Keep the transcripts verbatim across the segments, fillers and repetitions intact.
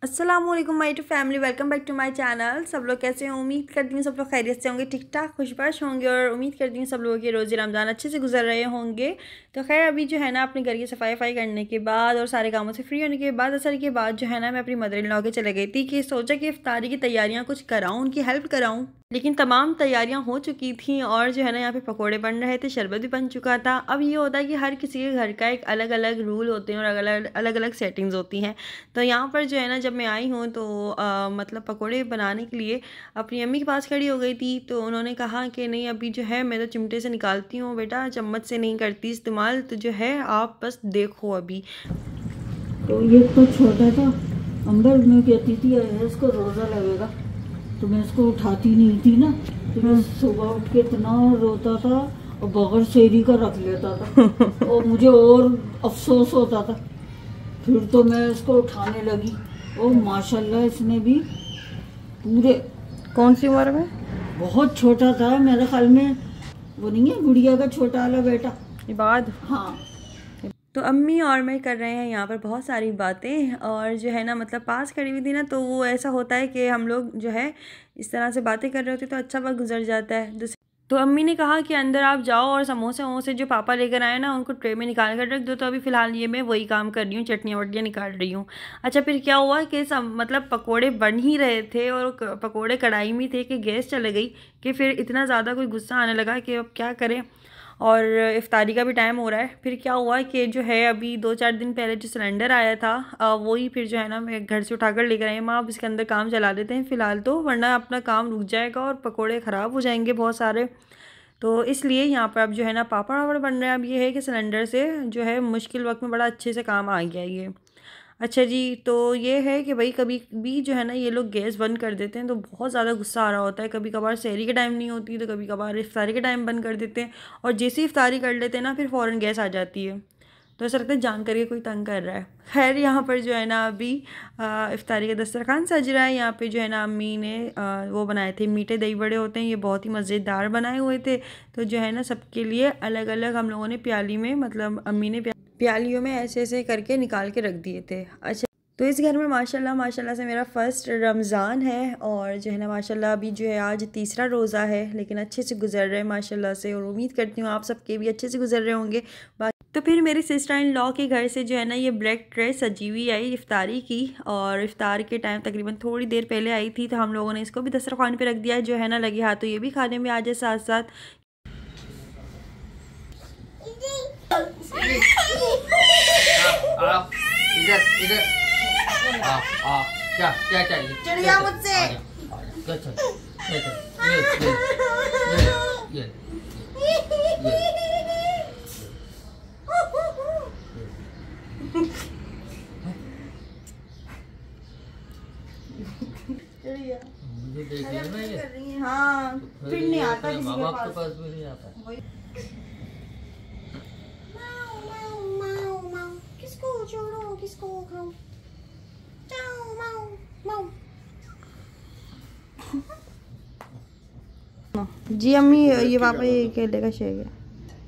अस्सलामुअलैकुम my to family, welcome back to my channel. सब लोग कैसे हैं? उम्मीद करती हूँ सब लोग खैरियत से होंगे, ठीक ठाक खुशबाश होंगे और उम्मीद करती हूँ सब लोगों के रोज़े रमज़ान अच्छे से गुजर रहे होंगे। तो खैर अभी जो है ना अपने घर की सफाई वफाई करने के बाद और सारे कामों से फ्री होने के बाद असर के बाद जो है ना मैं अपनी मदर इन लॉ के चले गई थी कि सोचा कि इफ्तारी की तैयारियाँ कुछ कराऊँ, उनकी हेल्प कराऊँ। लेकिन तमाम तैयारियां हो चुकी थी और जो है ना यहाँ पे पकोड़े बन रहे थे, शरबत भी बन चुका था। अब ये होता है कि हर किसी के घर का एक अलग अलग रूल होते हैं और अलग अलग अलग अलग सेटिंग्स होती हैं। तो यहाँ पर जो है ना जब मैं आई हूँ तो आ, मतलब पकोड़े बनाने के लिए अपनी अम्मी के पास खड़ी हो गई थी। तो उन्होंने कहा कि नहीं अभी जो है मैं तो चिमटे से निकालती हूँ बेटा, चम्मच से नहीं करती इस्तेमाल, तो जो है आप बस देखो अभी। तो ये तो छोटा था, अंबर में कहती थी इसको रोज़ा लगेगा, तो मैं इसको उठाती नहीं थी ना, तो मैं सुबह उठ के इतना रोता था और बगैर शेरी का रख लेता था और मुझे और अफसोस होता था। फिर तो मैं इसको उठाने लगी और माशाल्लाह इसने भी पूरे। कौन सी उम्र में? बहुत छोटा था, मेरे ख्याल में वो नहीं है गुड़िया का छोटा वाला बेटा, इबाद। हाँ। तो अम्मी और मैं कर रहे हैं यहाँ पर बहुत सारी बातें और जो है ना मतलब पास खड़ी हुई थी ना, तो वो ऐसा होता है कि हम लोग जो है इस तरह से बातें कर रहे होते तो अच्छा वक्त गुजर जाता है। दूसरी तो अम्मी ने कहा कि अंदर आप जाओ और समोसे वमोसे जो पापा लेकर आए ना उनको ट्रे में निकाल कर रख दो। तो अभी फ़िलहाल ये मैं वही काम कर रही हूँ, चटनियाँ वटनियाँ निकाल रही हूँ। अच्छा फिर क्या हुआ कि सब मतलब पकोड़े बन ही रहे थे और पकोड़े कढ़ाई में थे कि गैस चले गई कि फिर इतना ज़्यादा कोई गुस्सा आने लगा कि अब क्या करें, और इफ्तारी का भी टाइम हो रहा है। फिर क्या हुआ कि जो है अभी दो चार दिन पहले जो सिलेंडर आया था वही फिर जो है ना मैं घर से उठा कर लेकर आई। माँ अब इसके अंदर काम चला देते हैं फ़िलहाल तो, वरना अपना काम रुक जाएगा और पकोड़े ख़राब हो जाएंगे बहुत सारे। तो इसलिए यहाँ पर अब जो है ना पापड़ वापड़ बन रहे हैं। अब ये है कि सिलेंडर से जो है मुश्किल वक्त में बड़ा अच्छे से काम आ गया ये। अच्छा जी, तो ये है कि भाई कभी भी जो है ना ये लोग गैस बंद कर देते हैं तो बहुत ज़्यादा गुस्सा आ रहा होता है। कभी कभार सहरी के टाइम नहीं होती तो कभी कभार इफ्तारी के टाइम बंद कर देते हैं, और जैसे ही इफ्तारी कर लेते हैं ना फिर फ़ौरन गैस आ जाती है। तो ऐसा लगता है जान करके कोई तंग कर रहा है। खैर यहाँ पर जो है ना अभी इफ्तारी का दस्तरखान सज रहा है। यहाँ पे जो है ना अम्मी ने आ, वो बनाए थे मीठे दही बड़े होते हैं, ये बहुत ही मज़ेदार बनाए हुए थे। तो जो है ना सबके लिए अलग अलग हम लोगों ने प्याली में, मतलब अम्मी ने प्यालियों में ऐसे ऐसे करके निकाल के रख दिए थे। अच्छा तो इस घर में माशाल्लाह माशाल्लाह से मेरा फ़र्स्ट रमज़ान है और जो है ना माशाल्लाह अभी जो है आज तीसरा रोज़ा है, लेकिन अच्छे से गुजर रहे हैं माशाल्लाह से, और उम्मीद करती हूँ आप सबके भी अच्छे से गुजर रहे होंगे। तो फिर मेरी सिस्टर इन लॉ के घर से जो है ना ये ब्लैक ड्रेस सजी हुई आई इफ्तारी की, और इफ्तार के टाइम तकरीबन थोड़ी देर पहले आई थी। तो हम लोगों ने इसको भी दस्तरखान पे रख दिया जो है ना, लगे हाथों ये भी खाने में आ जाए साथ साथ। इधर इधर आ आ क्या क्या चाहिए? चिड़िया मुझसे क्या चाहिए? क्या चाहिए? ये ये ये ये चिड़िया मुझे देखिए ना ये कर रही है। हाँ फिर नहीं आता किसी के पास, पास भी नहीं आता। किसको छोड़ो किसको खाओ, जाओ माओ माओ। जी अम्मी ये पापा ये केले का शेक है।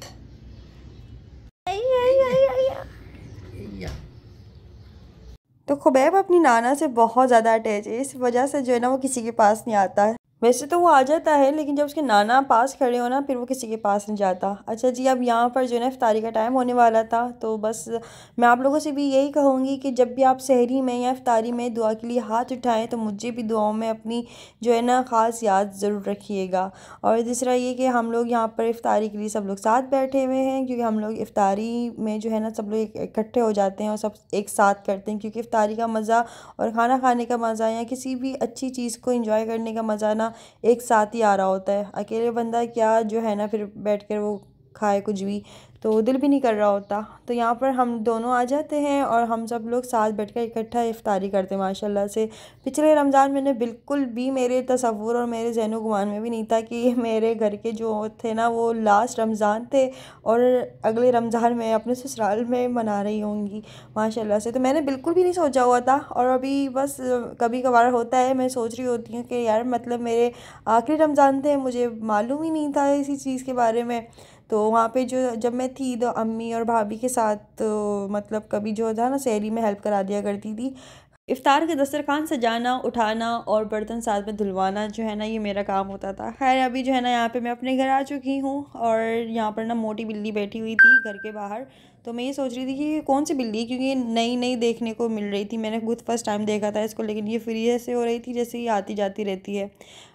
तो खुबैब अपनी नाना से बहुत ज़्यादा अटैच है, इस वजह से जो है ना वो किसी के पास नहीं आता है। वैसे तो वो आ जाता है लेकिन जब उसके नाना पास खड़े हो ना फिर वो किसी के पास नहीं जाता। अच्छा जी, अब यहाँ पर जो है ना इफ्तारी का टाइम होने वाला था, तो बस मैं आप लोगों से भी यही कहूँगी कि जब भी आप सहरी में या इफ्तारी में दुआ के लिए हाथ उठाएं तो मुझे भी दुआओं में अपनी जो है ना ख़ास याद ज़रूर रखिएगा। और दूसरा ये कि हम लोग यहाँ पर इफ्तारी के लिए सब लोग साथ बैठे हुए हैं, क्योंकि हम लोग इफ्तारी में जो है ना सब लोग इकट्ठे हो जाते हैं और सब एक साथ करते हैं, क्योंकि इफ्तारी का मज़ा और खाना खाने का मज़ा या किसी भी अच्छी चीज़ को इंजॉय करने का मज़ा ना एक साथ ही आ रहा होता है। अकेले बंदा क्या जो है ना फिर बैठ कर वो खाए कुछ भी तो दिल भी नहीं कर रहा होता। तो यहाँ पर हम दोनों आ जाते हैं और हम सब लोग साथ बैठकर इकट्ठा इफ्तारी करते हैं माशाल्लाह से। पिछले रमज़ान मैंने बिल्कुल भी मेरे तसव्वुर और मेरे ज़हनो गुमान में भी नहीं था कि मेरे घर के जो थे ना वो लास्ट रमज़ान थे और अगले रमज़ान में अपने ससुराल में मना रही होंगी माशाल्लाह से। तो मैंने बिल्कुल भी नहीं सोचा हुआ था, और अभी बस कभी कभार होता है मैं सोच रही होती हूँ कि यार मतलब मेरे आखिरी रमज़ान थे, मुझे मालूम ही नहीं था इसी चीज़ के बारे में। तो वहाँ पे जो जब मैं थी तो अम्मी और भाभी के साथ तो मतलब कभी जो था ना सहरी में हेल्प करा दिया करती थी। इफ्तार का दस्तरखान सजाना, उठाना और बर्तन साथ में धुलवाना जो है ना ये मेरा काम होता था। खैर अभी जो है ना यहाँ पे मैं अपने घर आ चुकी हूँ और यहाँ पर ना मोटी बिल्ली बैठी हुई थी घर के बाहर। तो मैं ये सोच रही थी कि ये कौन सी बिल्ली है, क्योंकि ये नई नई देखने को मिल रही थी। मैंने खुद फर्स्ट टाइम देखा था इसको, लेकिन ये फ्री ऐसे हो रही थी जैसे ये आती जाती रहती है।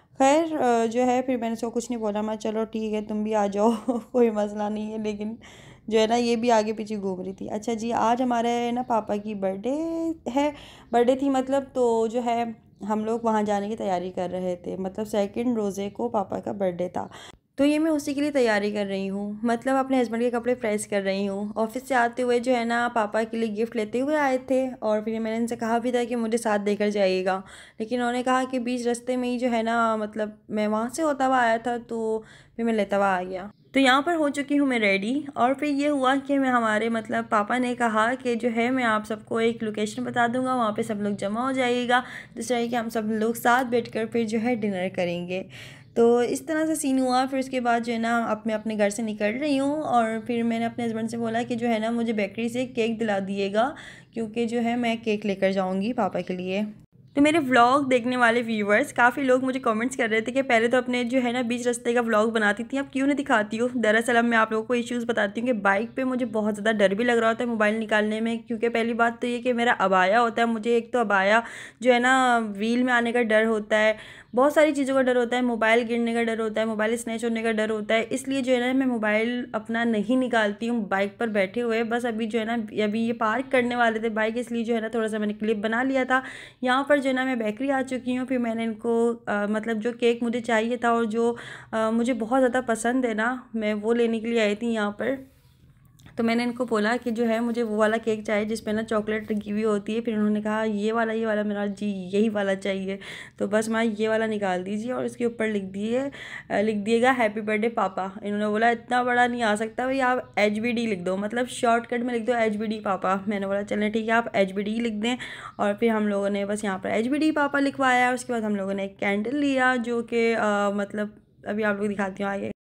खैर जो है फिर मैंने इसको कुछ नहीं बोला, मैं चलो ठीक है तुम भी आ जाओ कोई मसला नहीं है। लेकिन जो है ना ये भी आगे पीछे घूम रही थी। अच्छा जी, आज हमारे ना पापा की बर्थडे है, बर्थडे थी मतलब, तो जो है हम लोग वहाँ जाने की तैयारी कर रहे थे। मतलब सेकंड रोज़े को पापा का बर्थडे था, तो ये मैं उसी के लिए तैयारी कर रही हूँ। मतलब अपने हस्बैंड के कपड़े प्रेस कर रही हूँ। ऑफिस से आते हुए जो है ना पापा के लिए गिफ्ट लेते हुए आए थे और फिर मैंने इनसे कहा भी था कि मुझे साथ देकर जाइएगा, लेकिन उन्होंने कहा कि बीच रास्ते में ही जो है ना मतलब मैं वहाँ से होता हुआ आया था तो फिर मैं लेता हुआ आ गया। तो यहाँ पर हो चुकी हूँ मैं रेडी और फिर ये हुआ कि मैं हमारे मतलब पापा ने कहा कि जो है मैं आप सबको एक लोकेशन बता दूँगा, वहाँ पे सब लोग जमा हो जाइएगा, जिस तरह कि हम सब लोग साथ बैठकर फिर जो है डिनर करेंगे। तो इस तरह से सीन हुआ। फिर उसके बाद जो है ना अब मैं अपने घर से निकल रही हूँ और फिर मैंने अपने हस्बैंड से बोला कि जो है ना मुझे बेकरी से केक दिला दिएगा, क्योंकि जो है मैं केक लेकर जाऊँगी पापा के लिए। तो मेरे व्लॉग देखने वाले व्यूवर्स काफ़ी लोग मुझे कमेंट्स कर रहे थे कि पहले तो अपने जो है ना बीच रास्ते का व्लॉग बनाती थी, अब क्यों नहीं दिखाती हो। दरअसल अब मैं आप लोगों को इश्यूज़ बताती हूँ कि बाइक पे मुझे बहुत ज़्यादा डर भी लग रहा होता है मोबाइल निकालने में, क्योंकि पहली बात तो ये कि मेरा अबाया होता है, मुझे एक तो अबाया जो है ना व्हील में आने का डर होता है, बहुत सारी चीज़ों का डर होता है, मोबाइल गिरने का डर होता है, मोबाइल स्नैच होने का डर होता है। इसलिए जो है ना मैं मोबाइल अपना नहीं निकालती हूँ बाइक पर बैठे हुए। बस अभी जो है ना अभी ये पार्क करने वाले थे बाइक, इसलिए जो है ना थोड़ा सा मैंने क्लिप बना लिया था। यहाँ पर जो है ना मैं बेकरी आ चुकी हूँ। फिर मैंने इनको आ, मतलब जो केक मुझे चाहिए था और जो आ, मुझे बहुत ज़्यादा पसंद है ना, मैं वो लेने के लिए आई थी यहाँ पर। तो मैंने इनको बोला कि जो है मुझे वो वाला केक चाहिए जिसमें ना चॉकलेट लगी हुई होती है। फिर उन्होंने कहा ये वाला ये वाला, मेरा जी यही वाला चाहिए। तो बस मैं ये वाला निकाल दीजिए और इसके ऊपर लिख दिए लिख दिएगा हैप्पी बर्थडे पापा। इन्होंने बोला इतना बड़ा नहीं आ सकता भाई, आप एच बी डी लिख दो, मतलब शॉर्टकट में लिख दो एच बी डी पापा। मैंने बोला चलें ठीक है आप एच बी डी लिख दें। और फिर हम लोगों ने बस यहाँ पर एच बी डी पापा लिखवाया। उसके बाद हम लोगों ने एक कैंडल लिया जो कि मतलब अभी आप लोग दिखाती हूँ आगे।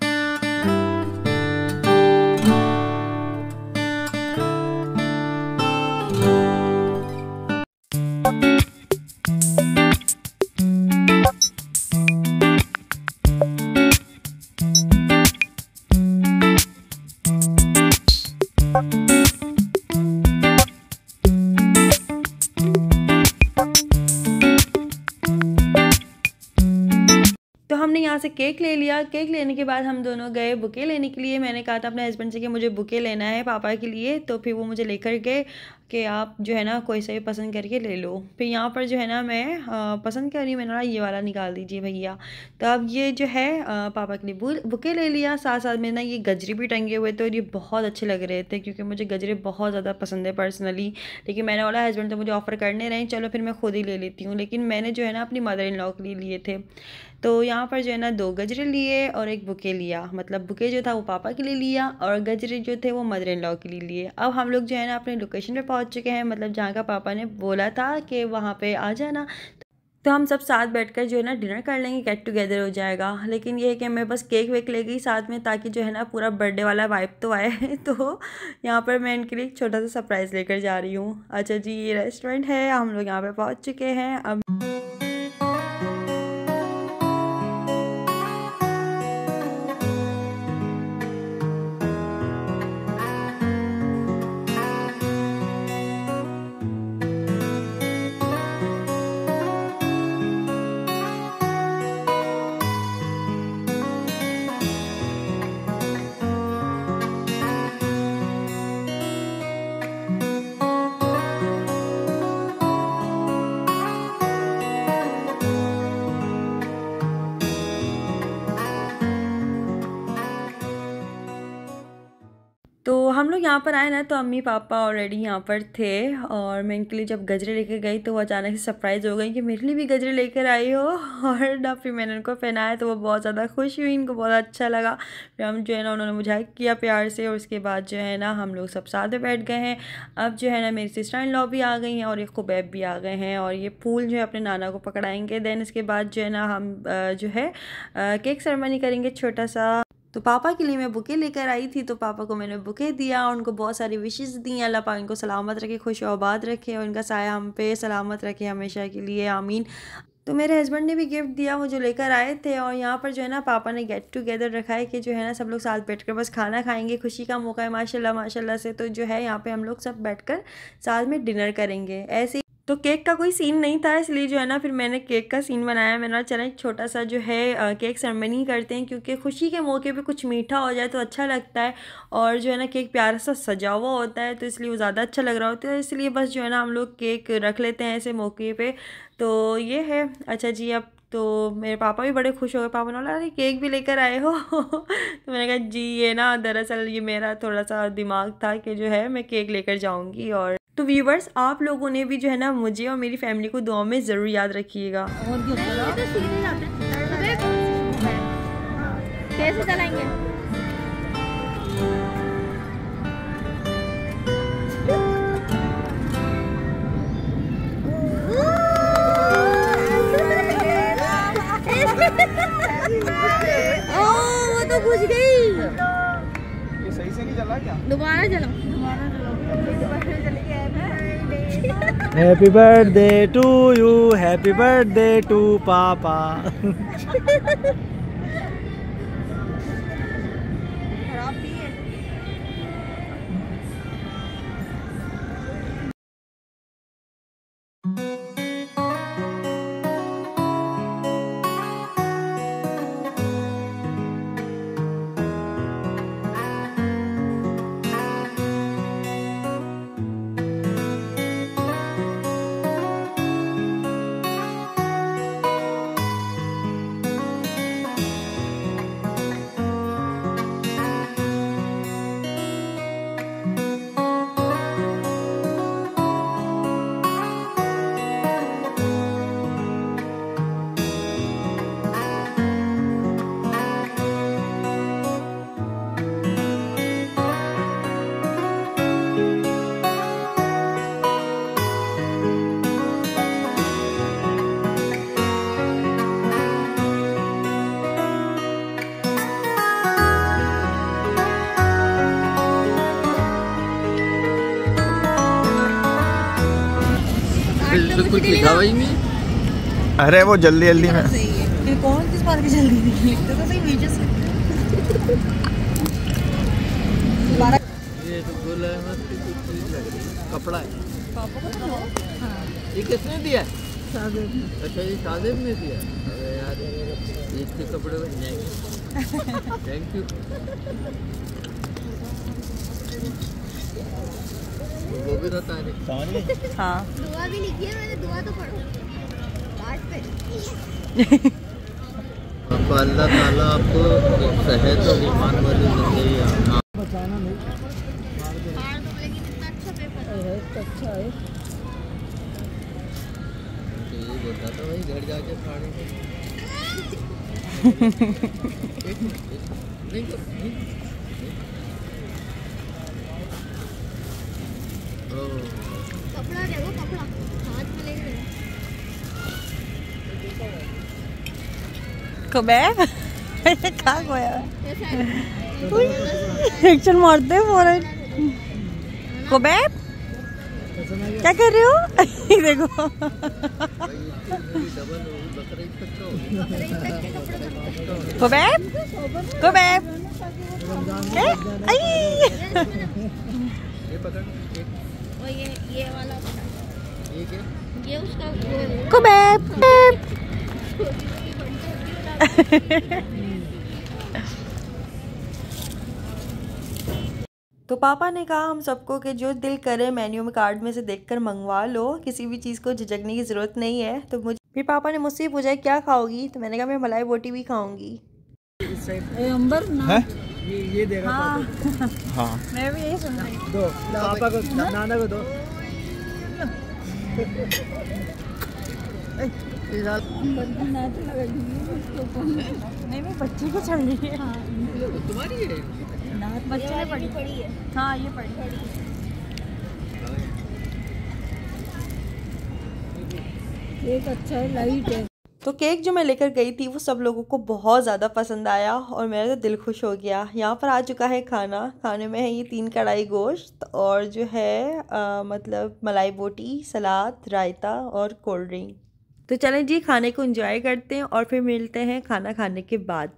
हमने यहाँ से केक ले लिया। केक लेने के बाद हम दोनों गए बुके लेने के लिए। मैंने कहा था अपने हस्बैंड से कि मुझे बुके लेना है पापा के लिए, तो फिर वो मुझे लेकर गए कि आप जो है ना कोई सा भी पसंद करके ले लो। फिर यहाँ पर जो है ना मैं आ, पसंद कर रही हूँ, मैंने बोला ये वाला निकाल दीजिए भैया। तो अब ये जो है आ, पापा के लिए बुके ले लिया। साथ साथ में ना ये गजरे भी टंगे हुए थे और ये बहुत अच्छे लग रहे थे, क्योंकि मुझे गजरे बहुत ज़्यादा पसंद है पर्सनली। लेकिन मैंने बोला हस्बैंड तो मुझे ऑफ़र करने रहे, चलो फिर मैं खुद ही ले लेती हूँ। लेकिन मैंने जो है ना अपनी मदर इन लॉ के लिए लिए थे। तो यहाँ पर जो है ना दो गजरे लिए और एक बुके लिया। मतलब बुके जो था वो पापा के लिए लिया और गजरे जो थे वो मदर इन लॉ के लिए लिए। अब हम लोग जो है ना अपने लोकेशन पे पहुँच चुके हैं, मतलब जहाँ का पापा ने बोला था कि वहाँ पे आ जाना। तो हम सब साथ बैठकर जो है ना डिनर कर लेंगे, गेट टुगेदर हो जाएगा। लेकिन ये है कि मैं बस केक वेक ले गई साथ में, ताकि जो है ना पूरा बर्थडे वाला वाइब तो आए तो यहाँ पर मैं इनके लिए एक छोटा सा सरप्राइज़ लेकर जा रही हूँ। अच्छा जी, ये रेस्टोरेंट है, हम लोग यहाँ पर पहुँच चुके हैं। अब तो हम लोग यहाँ पर आए ना, तो अम्मी पापा ऑलरेडी यहाँ पर थे और मैं इनके लिए जब गजरे लेकर गई तो वो अचानक से सरप्राइज़ हो गई कि मेरे लिए भी गजरे लेकर आई हो। और ना फिर मैंने उनको पहनाया तो वो बहुत ज़्यादा खुश हुई, इनको बहुत अच्छा लगा। फिर हम जो है ना उन्होंने मुझे हाइक किया प्यार से और उसके बाद जो है ना हम लोग सब साथ में बैठ गए हैं। अब जो है ना मेरी सिस्टर इन लॉ भी आ गई हैं और एक खुबैब भी आ गए हैं और ये फूल जो है अपने नाना को पकड़ाएंगे। देन इसके बाद जो है ना हम जो है केक सेरेमनी करेंगे छोटा सा। तो पापा के लिए मैं बुके लेकर आई थी, तो पापा को मैंने बुके दिया, उनको बहुत सारी विशेस दी। अल्लाह पाक इनको सलामत रखे, खुश आबाद रखे और इनका साया हम पे सलामत रखे हमेशा के लिए, आमीन। तो मेरे हस्बैंड ने भी गिफ्ट दिया, वो जो लेकर आए थे। और यहाँ पर जो है ना पापा ने गेट टुगेदर रखा है कि जो है ना सब लोग साथ बैठकर बस खाना खाएंगे, खुशी का मौका है माशाल्लाह माशाल्लाह से। तो जो है यहाँ पे हम लोग सब बैठकर साथ में डिनर करेंगे। ऐसे तो केक का कोई सीन नहीं था, इसलिए जो है ना फिर मैंने केक का सीन बनाया। मैंने चला एक छोटा सा जो है केक सेरेमनी करते हैं, क्योंकि खुशी के मौके पे कुछ मीठा हो जाए तो अच्छा लगता है। और जो है ना केक प्यारा सा सजा हुआ होता है, तो इसलिए वो ज़्यादा अच्छा लग रहा होता है। इसलिए बस जो है ना हम लोग केक रख लेते हैं ऐसे मौके पे। तो ये है। अच्छा जी, अब तो मेरे पापा भी बड़े खुश हो गए। पापा ने बोला अरे केक भी लेकर आए हो तो मैंने कहा जी ये ना दरअसल ये मेरा थोड़ा सा दिमाग था कि जो है मैं केक लेकर जाऊंगी। और तो व्यूवर्स, आप लोगों ने भी जो है ना मुझे और मेरी फैमिली को दुआ में ज़रूर याद रखिएगा। कैसे चलाएंगे? ओ वो तो घुस गई। ये सही से नहीं चला क्या? दोबारा चलो, दोबारा चलो। Happy birthday to you, happy birthday to पापा। कुछ लिखा हुआ ही नहीं। अरे वो जल्दी जल्दी में कौन किस बात की जल्दी लिखते तो सही नीचे से। ये तो बोला है मत कि कुछ चीज लग रही है, कपड़ा है। पापा को तो हाँ ये किसने दिया है? सादे में। अच्छा ये सादिब ने दिया। अरे यार ईद के कपड़े बन जाएंगे। Thank you. वो भी रहता है समझ गए? हाँ दुआ भी लिखी है मैंने, दुआ तो पढ़ो लास्ट पे। आपको अल्लाह ताला आपको सेहत और ईमान वाली जिंदगी बचाना नहीं। बाहर तो बोले कि कितना अच्छा पेपर है। है तो अच्छा है। तो ये बोलता था भाई घर जाके फाड़ी नहीं तो नहीं। कपड़ा देखो, कपड़ा हाथ में लेके कबैब कहाँ गया? कैसा एक्शन मारते हैं फौरन। कबैब क्या कर रहे हो? देखो कबैब कबैब ये पकड़ और ये ये वाला ये क्या? ये उसका कबैब। तो पापा ने कहा हम सबको कि जो दिल करे मेन्यू में कार्ड में से देखकर मंगवा लो, किसी भी चीज़ को झिझकने की ज़रूरत नहीं है। तो मुझे फिर पापा ने मुझसे पूछा क्या खाओगी, तो मैंने कहा मैं मलाई बोटी भी खाऊंगी। अंबर ना है? ये ये देगा हाँ हाँ मैं भी यही सुन रही दो पापा को नाना को दो। नहीं नहीं बच्ची को चल रही है। तुम्हारी है? बच्चे ने पढ़ी पड़ी है। हाँ ये पढ़ी एक अच्छा है, लाइट है। तो केक जो मैं लेकर गई थी वो सब लोगों को बहुत ज़्यादा पसंद आया और मेरा तो दिल खुश हो गया। यहाँ पर आ चुका है खाना। खाने में है ये तीन कढ़ाई गोश्त और जो है आ, मतलब मलाई बोटी, सलाद, रायता और कोल्ड ड्रिंक। तो चलें जी खाने को एंजॉय करते हैं और फिर मिलते हैं खाना खाने के बाद।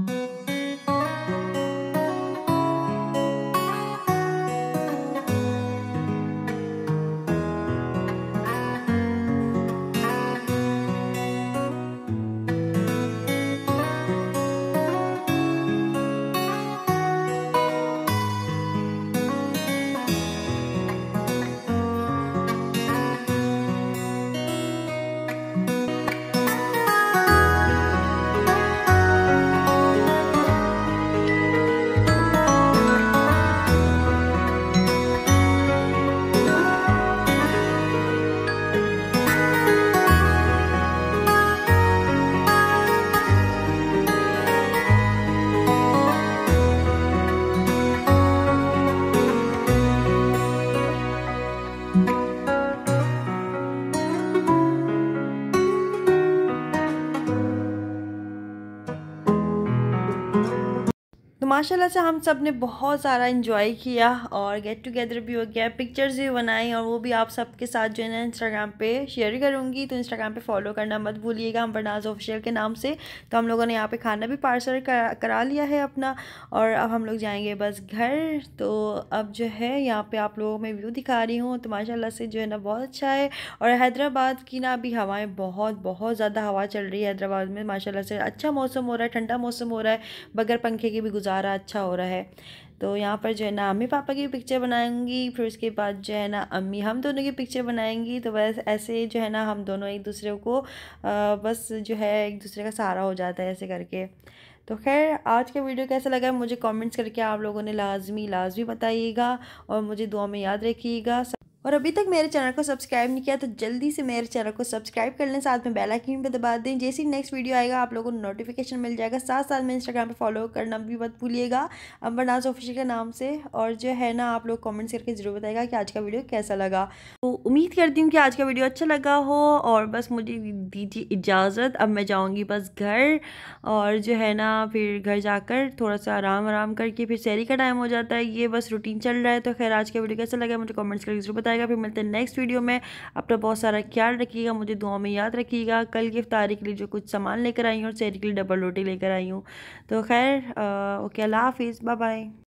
तो माशाल्लाह से हम सब ने बहुत सारा इन्जॉय किया और गेट टुगेदर भी हो गया, पिक्चर्स भी बनाई और वो भी आप सबके साथ जो है ना इंस्टाग्राम पे शेयर करूँगी। तो इंस्टाग्राम पे फॉलो करना मत भूलिएगा, हम बनाज ऑफिशियल के नाम से। तो हम लोगों ने यहाँ पे खाना भी पार्सल करा, करा लिया है अपना और अब हम लोग जाएंगे बस घर। तो अब जो है यहाँ पर आप लोगों में व्यू दिखा रही हूँ। तो माशाल्लाह से जो है ना बहुत अच्छा है और हैदराबाद की ना अभी हवाएँ बहुत बहुत ज़्यादा हवा चल रही है हैदराबाद में। माशाल्लाह से अच्छा मौसम हो रहा है, ठंडा मौसम हो रहा है, बगैर पंखे के भी गुजारा अच्छा हो रहा है। तो यहाँ पर जो है ना अम्मी पापा की पिक्चर बनाएंगी, फिर उसके बाद जो है ना अम्मी हम दोनों की पिक्चर बनाएंगी। तो बस ऐसे जो है ना हम दोनों एक दूसरे को आ, बस जो है एक दूसरे का सहारा हो जाता है ऐसे करके। तो खैर आज का वीडियो कैसा लगा मुझे कमेंट्स करके आप लोगों ने लाजमी लाजमी बताइएगा और मुझे दुआ में याद रखिएगा। और अभी तक मेरे चैनल को सब्सक्राइब नहीं किया तो जल्दी से मेरे चैनल को सब्सक्राइब कर लें, साथ में बेल आइकन पे दबा दें। जैसे ही नेक्स्ट वीडियो आएगा आप लोगों को नोटिफिकेशन मिल जाएगा। साथ साथ में इंस्टाग्राम पे फॉलो करना भी मत भूलिएगा अंबरनाज ऑफिशियल के नाम से। और जो है ना आप लोग कमेंट्स करके ज़रूर बताएगा कि आज का वीडियो कैसा लगा। तो उम्मीद करती हूँ कि आज का वीडियो अच्छा लगा हो और बस मुझे दीजिए इजाज़त, अब मैं जाऊँगी बस घर और जो है ना फिर घर जाकर थोड़ा सा आराम आराम करके फिर सहरी का टाइम हो जाता है। ये बस रूटीन चल रहा है। तो खैर आज का वीडियो कैसा लगा मुझे कमेंट्स करके ज़रूर बताएगा। फिर मिलते हैं नेक्स्ट वीडियो में। अपना बहुत सारा ख्याल रखिएगा, मुझे दुआ में याद रखिएगा। कल की इफ्तारी के लिए जो कुछ सामान लेकर आई हूँ और सहरी के लिए डबल रोटी लेकर आई हूँ। तो खैर ओके, अल्लाह हाफिज़, बाय बाय।